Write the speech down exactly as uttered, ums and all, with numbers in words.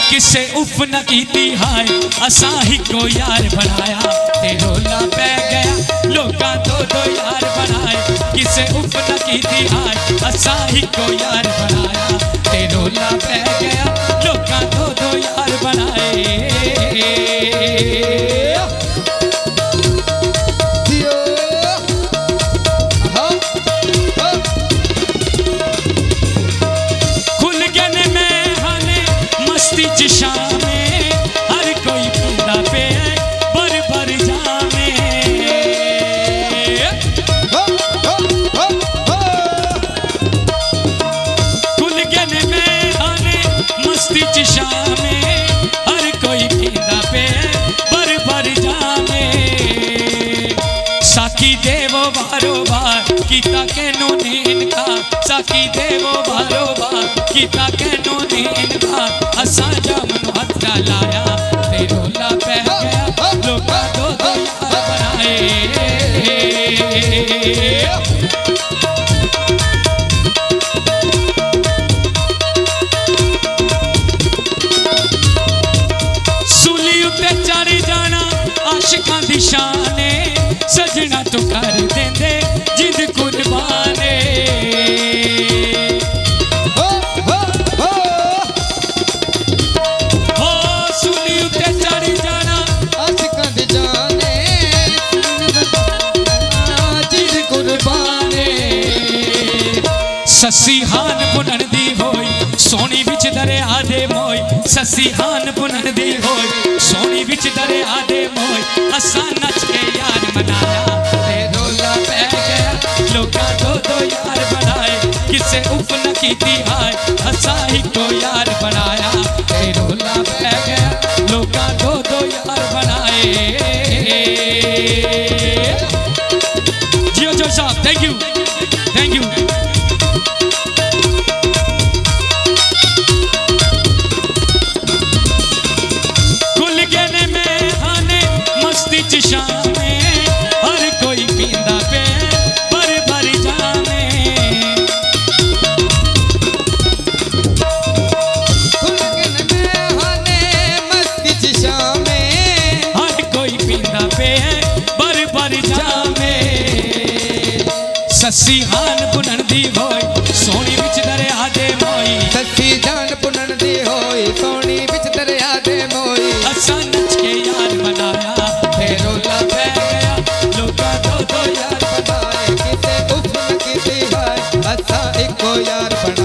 किसे उफ न कीती हाय असा ही को यार बनाया ते रोला पै गया लोका दो दो यार बनाए किसे उफ न कीती हाय असा ही को यार बनाया ते रोला पै गया लोका दो दो यार बनाए कीता कैनो ने इनका साकी देवो बारो बार कीता कैनो ने इनका असा जामन हाथ लाया ते रोला पै गया लोका दो दो यार बनाए सूली उत्ते चढ़ जाना आशिकां दी शान सजना तो कर देंदे जिद कुर्बाने हो हो हो हो सूली उत्ते चढ़ जाना आशिकां दी जाने जिद कुर्बाने ससी हान बुनन दी होई सोनी विच दरिया दे मोई ससी हान बुनन दी होई सोनी विच दरिया दे मोई असा नच के यार मनाया ते रोला पै गया लोका दो दो यार बनाए किसे उफ न कीती हाय असा ही को यार बनाया ते रोला पै गया लोका दो दो यार बनाए जियो जो साहब थैंक यू थैंक यू खुल गए में हाने मस्ती च शामे हर कोई पींदा पे भर भर जामे खुल गए में हाने मस्ती च शामे हर कोई पींदा पे भर भर जामे ससी हान बुनन दी होई सोनी विच दरिया दे मोई ससी जान बुनन दी होई सोनी विच दरिया दे मोई असा नच के यार मनाया ते रोला पै गया लोका दो दो यार बनाए किसे उफ न कीती हाय असा इको यार बनाया।